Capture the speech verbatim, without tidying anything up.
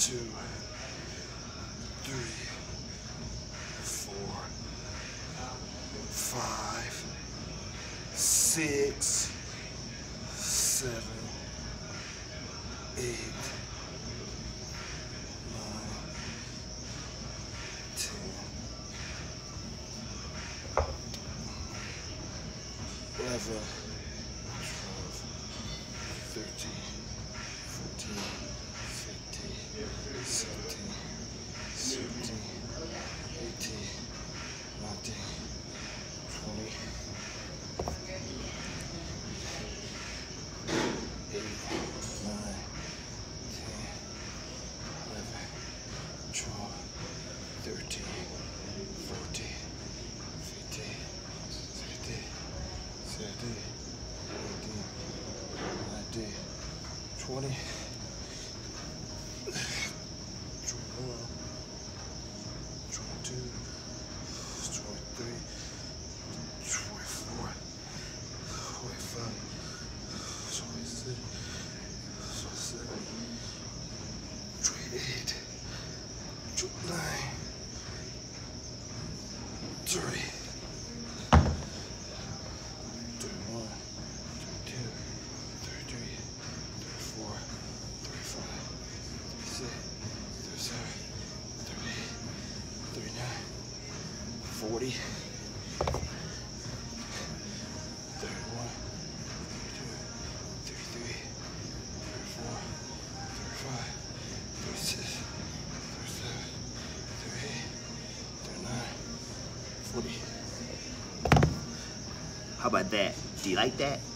two, three, four, five, six, seven, eight, nine, ten, eleven, twelve, thirteen, fourteen, fifteen, sixteen, seventeen, eighteen, nineteen, twenty, eight, nine, ten, eleven, twelve, thirteen, fourteen, fifteen, sixteen, seventeen, eighteen, nineteen, twenty, twenty-one, twenty-two, twenty-three, twenty-four, twenty-five, twenty-six, twenty-seven, twenty-eight, twenty-nine, thirty, thirty-one, thirty-two, thirty-three, thirty-four, thirty-five, thirty-six, thirty-seven, thirty-eight, thirty-nine, forty, thirty-one, thirty-two, thirty-three, thirty-four, thirty-five, thirty-six, thirty-seven, thirty-eight, thirty-nine, forty. How about that? Do you like that?